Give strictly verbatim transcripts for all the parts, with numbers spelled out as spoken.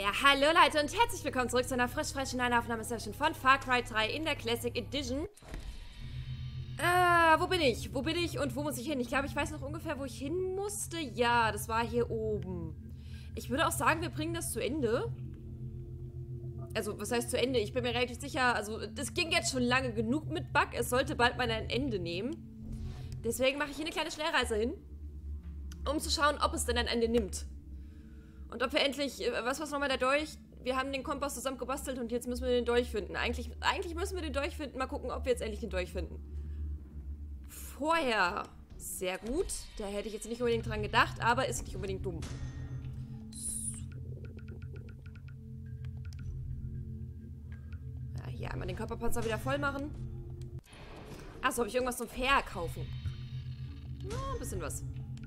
Ja, hallo Leute und herzlich willkommen zurück zu einer frisch frischen neuen Aufnahmesession von Far Cry drei in der Classic Edition. Äh, wo bin ich? Wo bin ich und wo muss ich hin? Ich glaube, ich weiß noch ungefähr, wo ich hin musste. Ja, das war hier oben. Ich würde auch sagen, wir bringen das zu Ende. Also, was heißt zu Ende? Ich bin mir relativ sicher, also, das ging jetzt schon lange genug mit Bug. Es sollte bald mal ein Ende nehmen. Deswegen mache ich hier eine kleine Schnellreise hin, um zu schauen, ob es denn ein Ende nimmt. Und ob wir endlich, was war nochmal der Dolch? Wir haben den Kompass zusammen gebastelt und jetzt müssen wir den Dolch finden. Eigentlich, eigentlich müssen wir den Dolch finden. Mal gucken, ob wir jetzt endlich den Dolch finden. Vorher. Sehr gut. Da hätte ich jetzt nicht unbedingt dran gedacht, aber ist nicht unbedingt dumm. So. Ja, hier einmal den Körperpanzer wieder voll machen. Achso, habe ich irgendwas zum Verkaufen? Ja, ein bisschen was.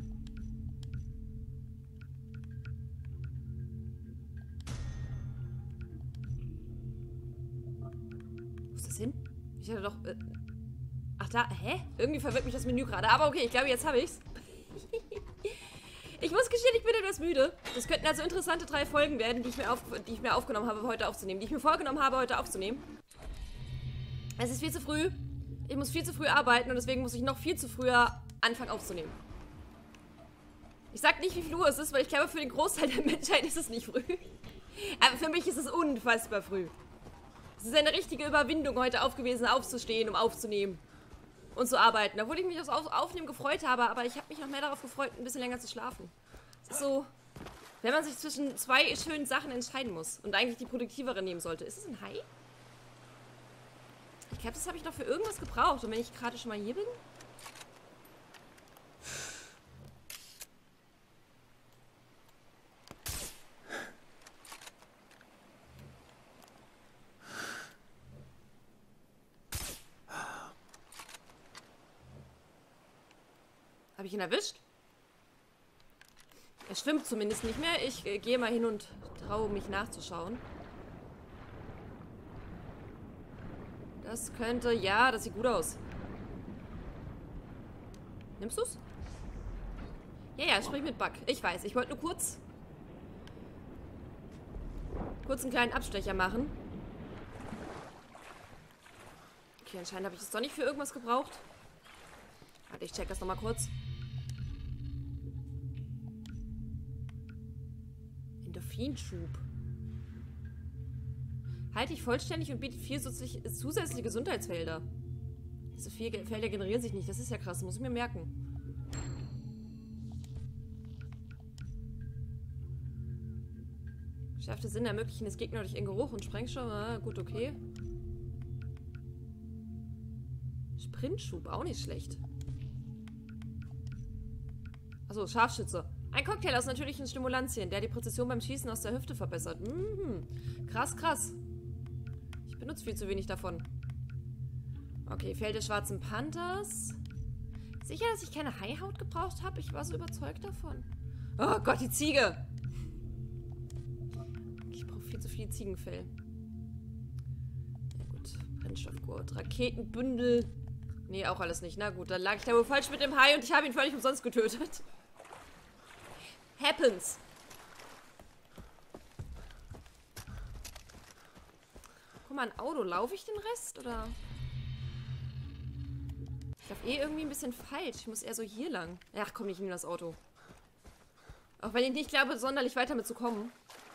Hin? Ich hatte doch... Äh, ach da, hä? Irgendwie verwirrt mich das Menü gerade. Aber okay, ich glaube, jetzt habe ich's. Ich muss gestehen, ich bin etwas müde. Das könnten also interessante drei Folgen werden, die ich, mir auf, die ich mir aufgenommen habe, heute aufzunehmen. Die ich mir vorgenommen habe, heute aufzunehmen. Es ist viel zu früh. Ich muss viel zu früh arbeiten und deswegen muss ich noch viel zu früher anfangen aufzunehmen. Ich sag nicht, wie viel Uhr es ist, weil ich glaube, für den Großteil der Menschheit ist es nicht früh. Aber für mich ist es unfassbar früh. Es ist eine richtige Überwindung, heute aufgewesen, aufzustehen, um aufzunehmen und zu arbeiten. Obwohl ich mich aufs Aufnehmen gefreut habe, aber ich habe mich noch mehr darauf gefreut, ein bisschen länger zu schlafen. Es ist so, wenn man sich zwischen zwei schönen Sachen entscheiden muss und eigentlich die produktivere nehmen sollte. Ist es ein Hai? Ich glaube, das habe ich noch für irgendwas gebraucht. Und wenn ich gerade schon mal hier bin... Habe ich ihn erwischt? Er schwimmt zumindest nicht mehr. Ich äh, gehe mal hin und traue mich nachzuschauen. Das könnte... Ja, das sieht gut aus. Nimmst du's? Ja, ja, sprich mit Bug. Ich weiß, ich wollte nur kurz... kurz einen kleinen Abstecher machen. Okay, anscheinend habe ich es doch nicht für irgendwas gebraucht. Warte, ich check das nochmal kurz. Endorphinschub. Halte ich vollständig und bietet vier zusätzliche Gesundheitsfelder. Diese vier Felder generieren sich nicht. Das ist ja krass. Das muss ich mir merken. Schärfte Sinn ermöglichen des Gegners durch ihren Geruch und Sprengstoff. Ah, gut, okay. Sprintschub, auch nicht schlecht. Achso, Scharfschütze. Ein Cocktail aus natürlichen Stimulantien, der die Präzision beim Schießen aus der Hüfte verbessert. Mhm. Krass, krass. Ich benutze viel zu wenig davon. Okay, Fell des schwarzen Panthers. Sicher, dass ich keine Haihaut gebraucht habe? Ich war so überzeugt davon. Oh Gott, die Ziege! Ich brauche viel zu viel Ziegenfell. Ja gut, Brennstoffgurt, Raketenbündel. Nee, auch alles nicht. Na gut, dann lag ich da wohl falsch mit dem Hai und ich habe ihn völlig umsonst getötet. Happens. Guck mal, ein Auto. Laufe ich den Rest, oder? Ich laufe eh irgendwie ein bisschen falsch. Ich muss eher so hier lang. Ach komm, ich nehme das Auto. Auch wenn ich nicht glaube, sonderlich weiter mitzukommen.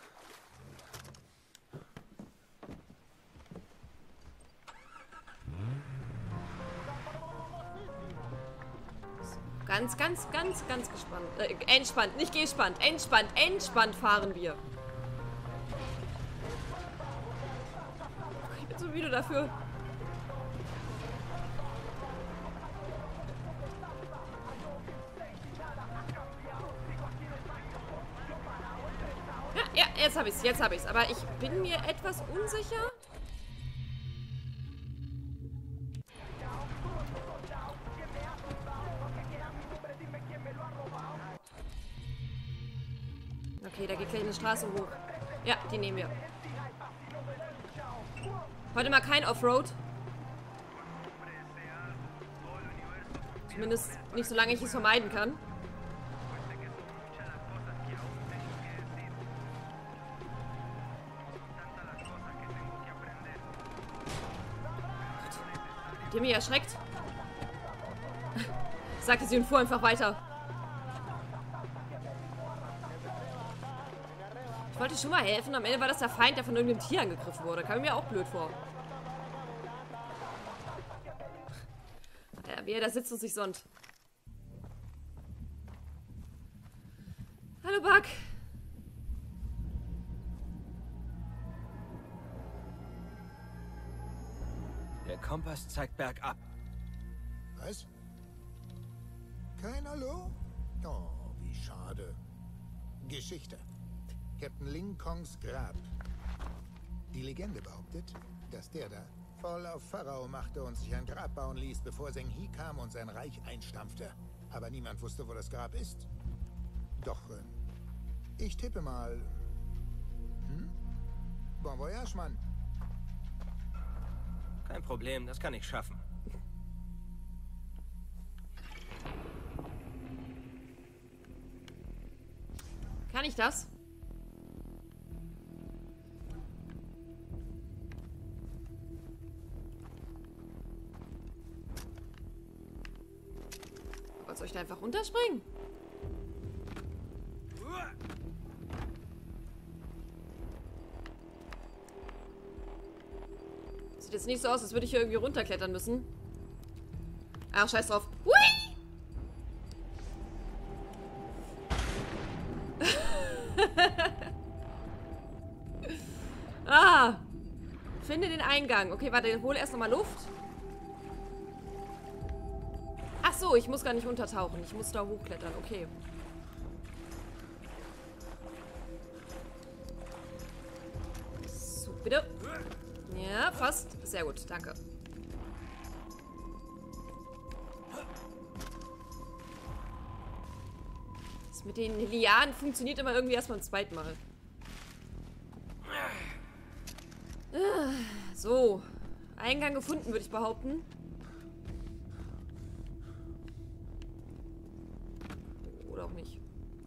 Ganz, ganz, ganz, ganz gespannt. Äh, entspannt, nicht gespannt. Entspannt, entspannt fahren wir. Ich bin so müde dafür. Ja, ja, jetzt habe ich es, jetzt habe ich es. Aber ich bin mir etwas unsicher. Okay, da geht gleich eine Straße hoch. Ja, die nehmen wir. Heute mal kein Offroad. Zumindest nicht, solange ich es vermeiden kann. Habt ihr mich erschreckt? Sagte sie und fuhr einfach weiter. Ich wollte schon mal helfen. Am Ende war das der Feind, der von irgendeinem Tier angegriffen wurde. Kam mir auch blöd vor. Ja, wie er da sitzt und sich sonnt. Hallo, Buck. Der Kompass zeigt bergab. Was? Kein Hallo? Oh, wie schade. Geschichte. Captain Ling Kongs Grab. Die Legende behauptet, dass der da voll auf Pharao machte und sich ein Grab bauen ließ, bevor Zheng He kam und sein Reich einstampfte. Aber niemand wusste, wo das Grab ist. Doch, äh, ich tippe mal... Hm? Bon voyage, Mann. Kein Problem, das kann ich schaffen. Kann ich das? Was soll ich da einfach runterspringen? Sieht jetzt nicht so aus, als würde ich hier irgendwie runterklettern müssen. Ach, scheiß drauf. Hui! Ah! Finde den Eingang. Okay, warte, hole erst nochmal Luft. Ach so, ich muss gar nicht untertauchen. Ich muss da hochklettern. Okay. So, bitte. Ja, fast. Sehr gut, danke. Das mit den Lianen funktioniert immer irgendwie erst beim zweiten Mal. So. Eingang gefunden, würde ich behaupten. Oder auch nicht.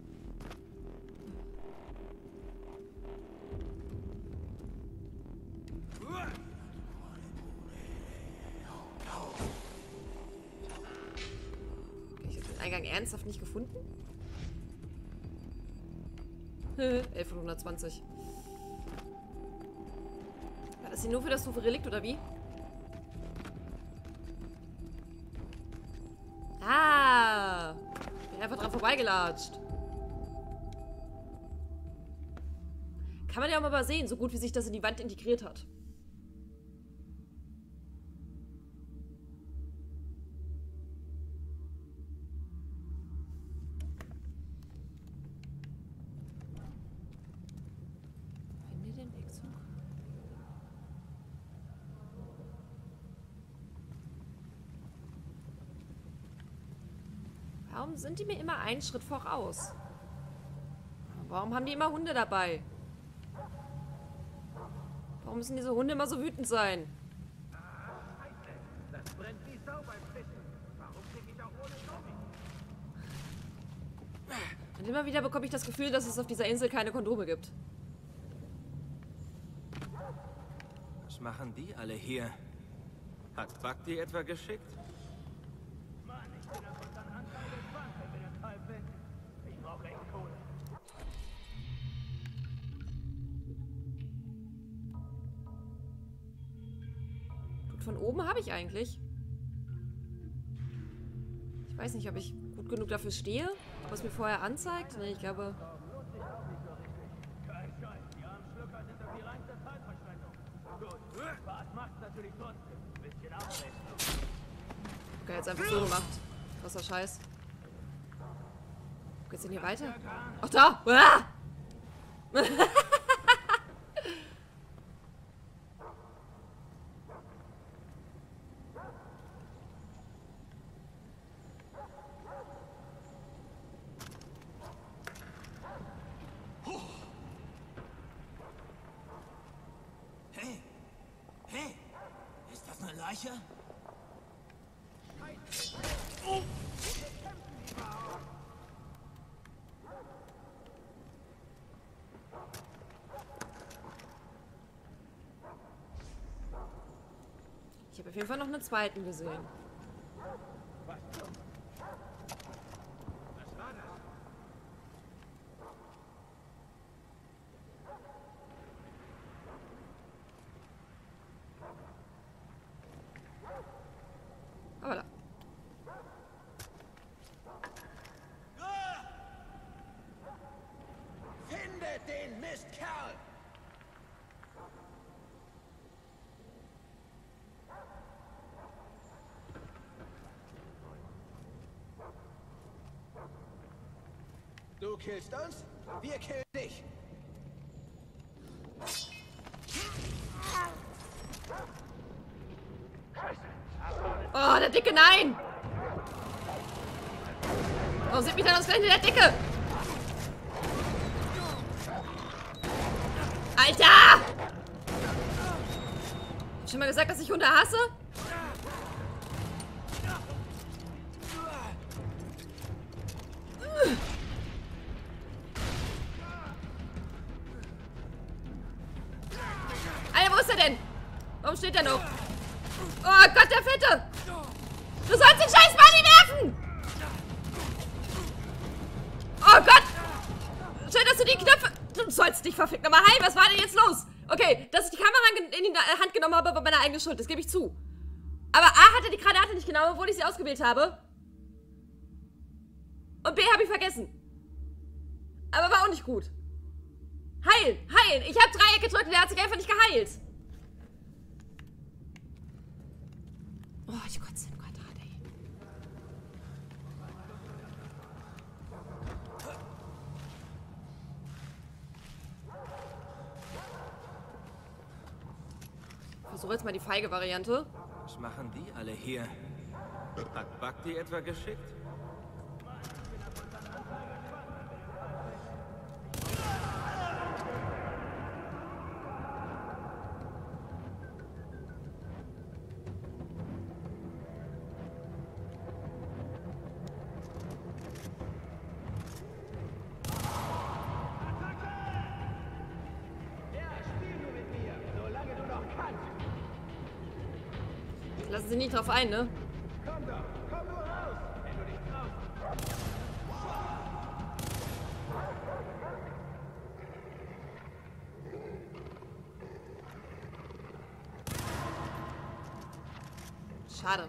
Okay, ich habe den Eingang ernsthaft nicht gefunden. elf von hundertzwanzig. War das hier nur für das Relikt oder wie? Ah! Bin einfach dran vorbeigelatscht. Kann man ja auch mal sehen, so gut wie sich das in die Wand integriert hat. Finde den Wegzug. Warum sind die mir immer einen Schritt voraus? Warum haben die immer Hunde dabei? Warum müssen diese Hunde immer so wütend sein? Und immer wieder bekomme ich das Gefühl, dass es auf dieser Insel keine Kondome gibt. Was machen die alle hier? Hat Buck die etwa geschickt? Von oben habe ich eigentlich. Ich weiß nicht, ob ich gut genug dafür stehe, was mir vorher anzeigt. Nee, ich glaube... Okay, jetzt einfach so gemacht. Krasser Scheiß. Wo geht's denn hier weiter? Ach, da! Ah! Leiche? Ich habe auf jeden Fall noch einen zweiten gesehen. Aber da. Findet den Mistkerl! Du killst uns, wir killen dich. Oh, der Dicke, nein! Warum sieht mich dann ausgerechnet der Dicke? Alter! Hab ich schon mal gesagt, dass ich Hunde hasse? Alter, wo ist er denn? Warum steht er noch? Oh Gott, der Fette! Du sollst den scheiß Bunny werfen! Oh Gott! Schön, dass du die Knöpfe... Du sollst dich verfickt nochmal heilen. Was war denn jetzt los? Okay, dass ich die Kamera in die Hand genommen habe, war meine eigene Schuld. Das gebe ich zu. Aber A hatte die Granate nicht genommen, obwohl ich sie ausgewählt habe. Und B habe ich vergessen. Aber war auch nicht gut. Heilen! Heilen! Ich habe Dreieck gedrückt und der hat sich einfach nicht geheilt. Oh, ich kotze im Quadrat, ey. Ich versuche jetzt mal die feige Variante. Was machen die alle hier? Hat Buck die etwa geschickt? Lassen Sie nicht drauf ein, ne? Komm doch, komm nur raus, wenn du dich traust. Schade.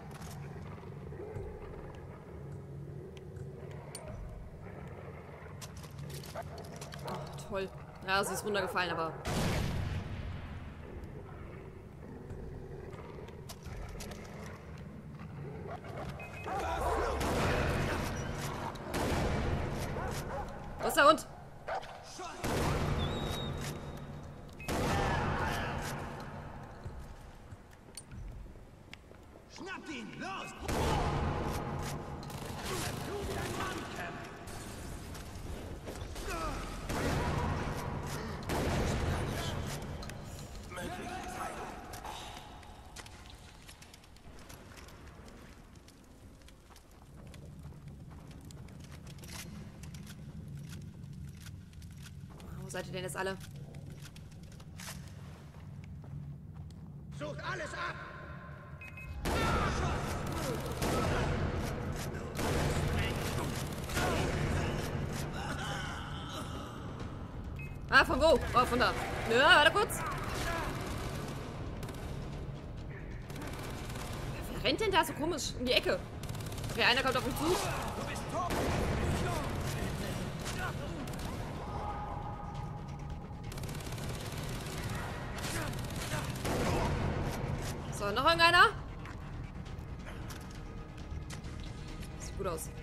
Oh, toll. Ja, sie ist runtergefallen, aber... Wo ist der Hund? Schnapp ihn, los! Wo seid ihr denn jetzt alle? Sucht alles ab! Ah, von wo? Oh, von da. Ja, warte kurz. Wer rennt denn da so komisch um die Ecke? Okay, einer kommt auf mich zu. So, noch irgendeiner? Sieht gut aus.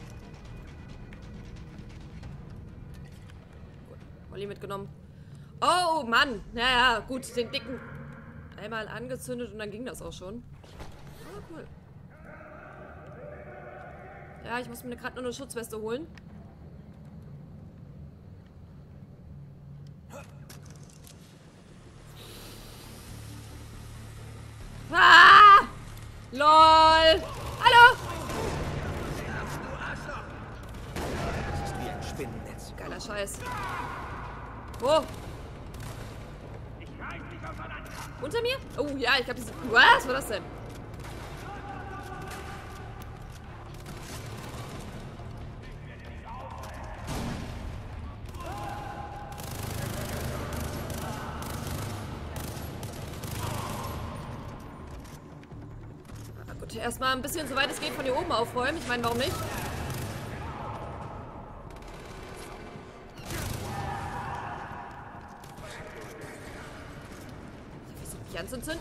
Olli mitgenommen. Oh, Mann. Naja, gut. Den dicken einmal angezündet und dann ging das auch schon. Oh, cool. Ja, ich muss mir gerade nur eine Schutzweste holen. Ah! LOL! Hallo! Das ist wie ein Spinnennetz. Geiler Scheiß. Wo? Ich reiß dich auseinander! Unter mir? Oh ja, ich glaube, diese... Was war das denn? Na gut, erstmal ein bisschen, soweit es geht, von hier oben aufräumen. Ich meine, warum nicht? Anzuzünden?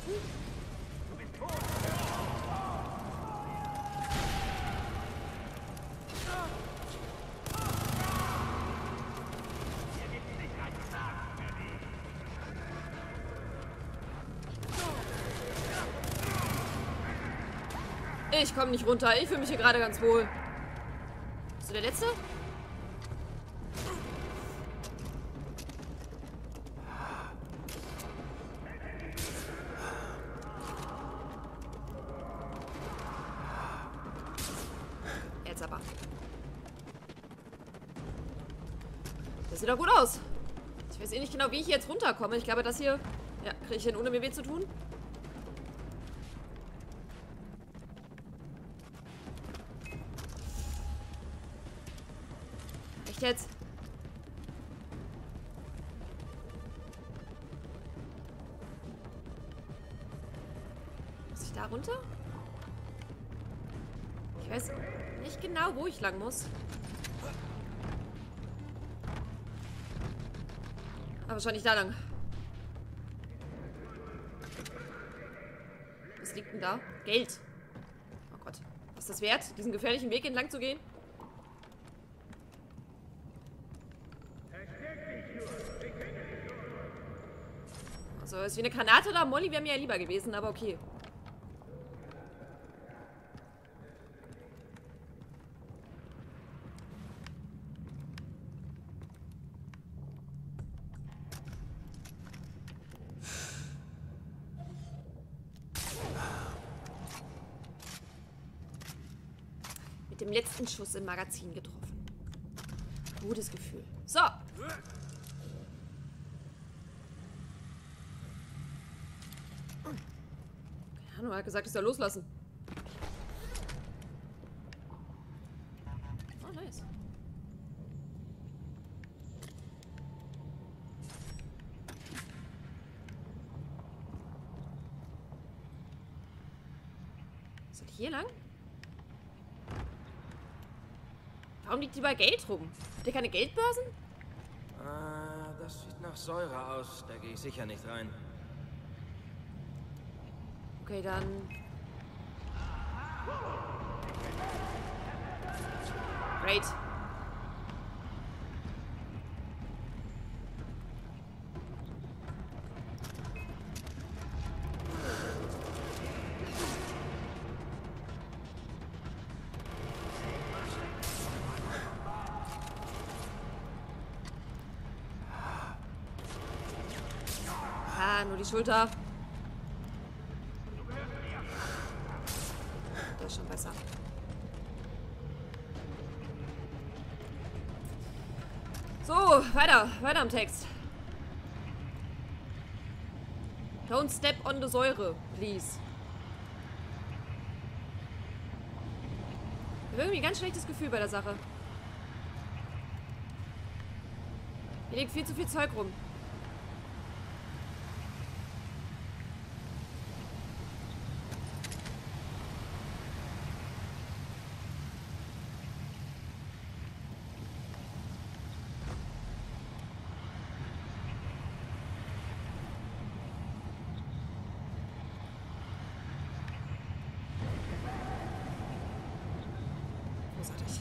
Ich komme nicht runter. Ich fühle mich hier gerade ganz wohl. Bist du der Letzte? Aber. Das sieht doch gut aus. Ich weiß eh nicht genau, wie ich jetzt runterkomme. Ich glaube, das hier... Ja, kriege ich hin, ohne mir weh zu tun. Echt jetzt? Muss ich da runter? Ich weiß nicht genau, wo ich lang muss. Aber wahrscheinlich da lang. Was liegt denn da? Geld. Oh Gott. Was ist das wert, diesen gefährlichen Weg entlang zu gehen? Also, ist wie eine Granate oder Molly wäre mir ja lieber gewesen, aber okay. Mit dem letzten Schuss im Magazin getroffen. Gutes Gefühl. So. Keine Ahnung, er hat gesagt, ich soll loslassen. Oh, nice. Soll ich hier lang? Warum liegt überall Geld rum? Habt ihr keine Geldbörsen? Ah, das sieht nach Säure aus. Da gehe ich sicher nicht rein. Okay, dann... Great. Ah, nur die Schulter. Das ist schon besser. So, weiter. Weiter am Text. Don't step on the Säure, please. Ich habe irgendwie ein ganz schlechtes Gefühl bei der Sache. Hier liegt viel zu viel Zeug rum. Großartig.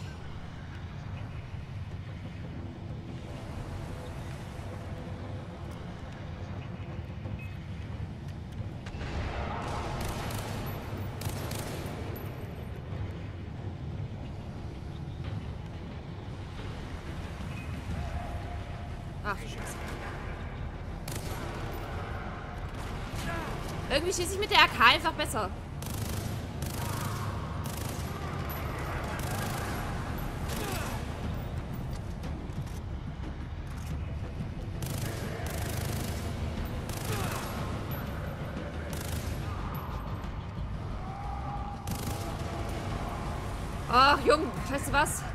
Ach, Scheiße. Irgendwie schieße ich mit der A K einfach besser. Ach, Junge, weißt du was?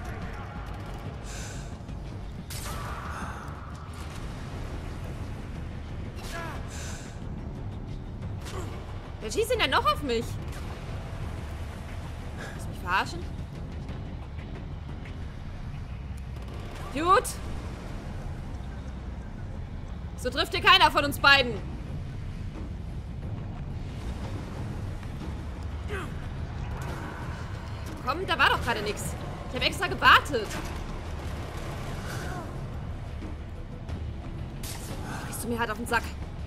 Wer schießt denn noch auf mich? Willst du mich verarschen? Gut. So trifft hier keiner von uns beiden. Komm, da war doch gerade nichts. Ich habe extra gewartet. Gehst du mir halt auf den Sack.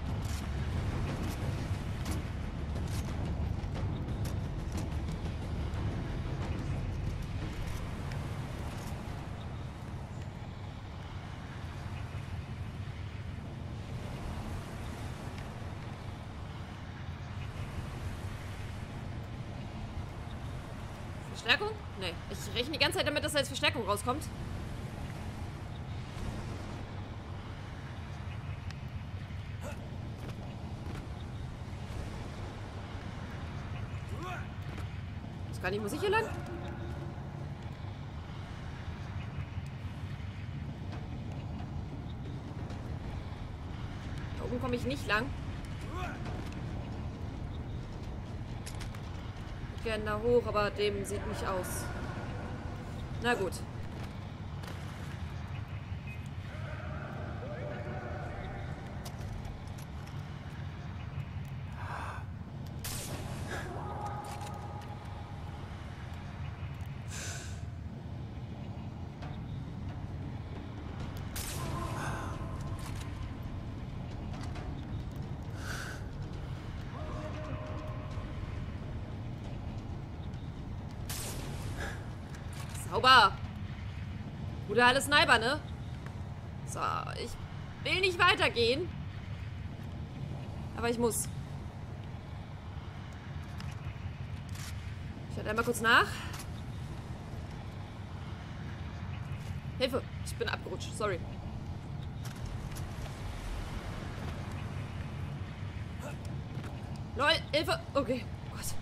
Verstärkung? Nee. Ich rechne die ganze Zeit damit, dass da jetzt Verstärkung rauskommt. Ist gar nicht, muss ich hier lang? Da oben komme ich nicht lang. Gerne da hoch, aber dem sieht nicht aus. Na gut. Sauber. Guter alles Sniper, ne? So, ich will nicht weitergehen. Aber ich muss. Ich halte einmal kurz nach. Hilfe, ich bin abgerutscht, sorry. Lol, Hilfe. Okay, oh Gott.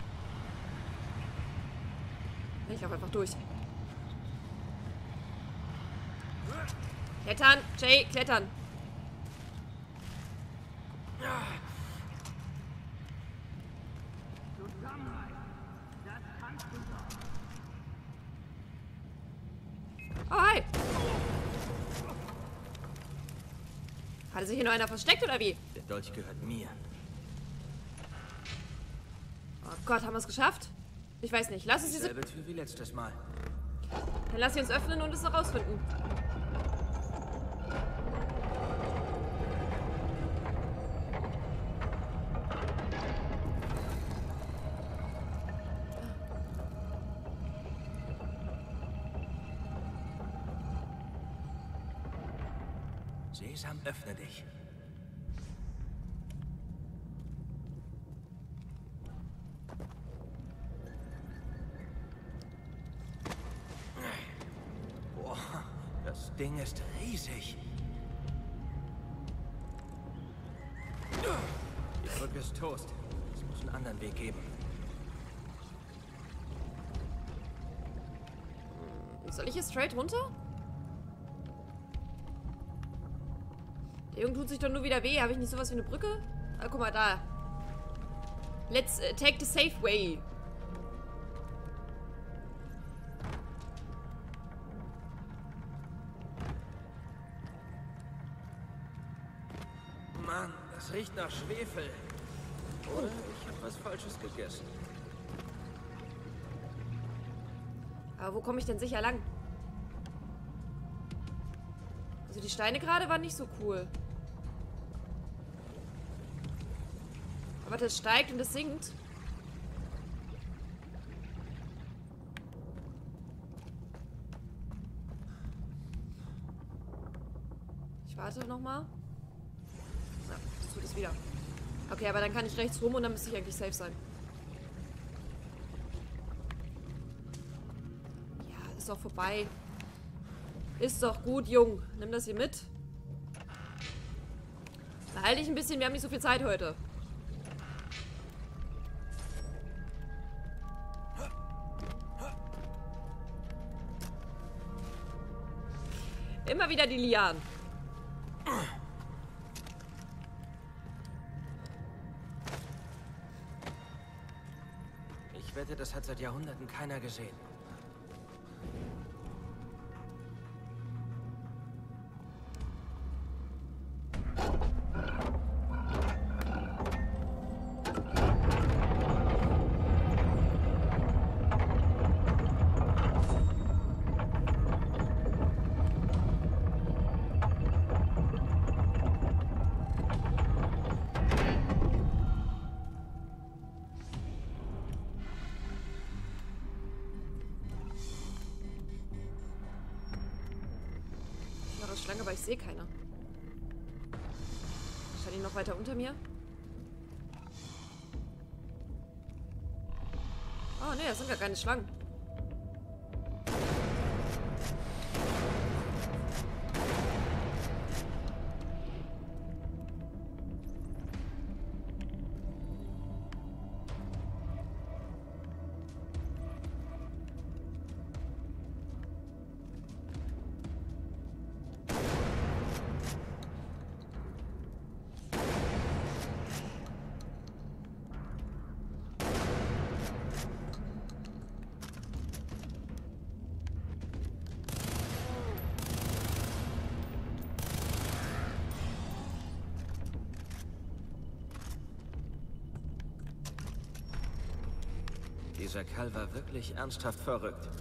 Ich laufe einfach durch. Klettern, Jay, klettern. Oh, hi. Hatte sich hier noch einer versteckt, oder wie? Der Dolch gehört mir. Oh Gott, haben wir es geschafft? Ich weiß nicht. Lass uns diese... Selbe Tür wie letztes Mal. Dann lass sie uns öffnen und es herausfinden. Sesam, öffne dich. Boah, das Ding ist riesig. Die Brücke ist Toast. Es muss einen anderen Weg geben. Soll ich hier straight runter? Der Junge tut sich doch nur wieder weh. Habe ich nicht sowas wie eine Brücke? Ah, guck mal, da. Let's uh, take the safe way. Mann, das riecht nach Schwefel. Oder ich habe was Falsches gegessen. Aber wo komme ich denn sicher lang? Also die Steine gerade waren nicht so cool. Aber das steigt und es sinkt. Ich warte nochmal. Ja, das tut es wieder. Okay, aber dann kann ich rechts rum und dann müsste ich eigentlich safe sein. Ja, ist doch vorbei. Ist doch gut, Jung. Nimm das hier mit. Behalte dich ein bisschen, wir haben nicht so viel Zeit heute. wieder die Lianen. Ich wette, das hat seit Jahrhunderten keiner gesehen. Schlange, aber ich sehe keine. Scheint die noch weiter unter mir? Oh ne, das sind gar keine Schlangen. Dieser Kerl war wirklich ernsthaft verrückt.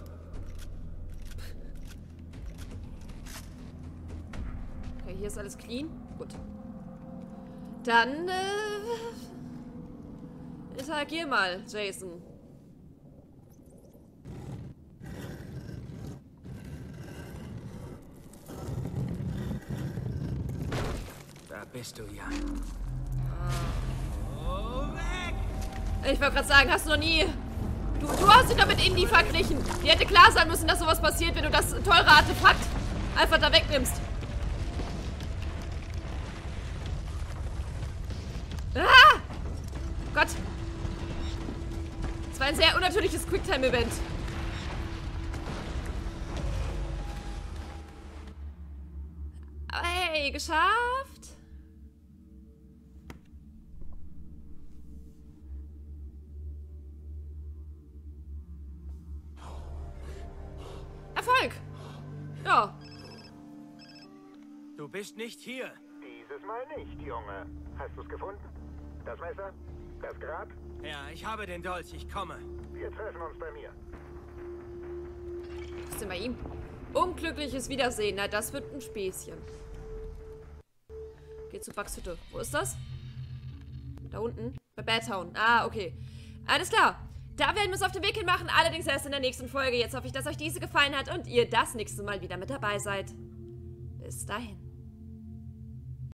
Okay, hier ist alles clean. Gut. Dann, äh... interagier mal, Jason. Da bist du ja. Oh, weg! Ich wollte gerade sagen, hast du noch nie... Du, du hast dich doch mit Indy verglichen. Dir hätte klar sein müssen, dass sowas passiert, wenn du das teure Artefakt einfach da wegnimmst. Ah! Gott. Das war ein sehr unnatürliches Quicktime-Event. Aber hey, geschafft. Erfolg! Ja. Du bist nicht hier. Dieses Mal nicht, Junge. Hast du's gefunden? Das Messer? Das Grab? Ja, ich habe den Dolch. Ich komme. Wir treffen uns bei mir. Was ist denn bei ihm? Unglückliches Wiedersehen. Na, das wird ein Späßchen. Geht zu Bugs Hütte. Wo ist das? Da unten? Bei Badtown. Ah, okay. Alles klar. Da werden wir uns auf den Weg hin machen, allerdings erst in der nächsten Folge. Jetzt hoffe ich, dass euch diese gefallen hat und ihr das nächste Mal wieder mit dabei seid. Bis dahin.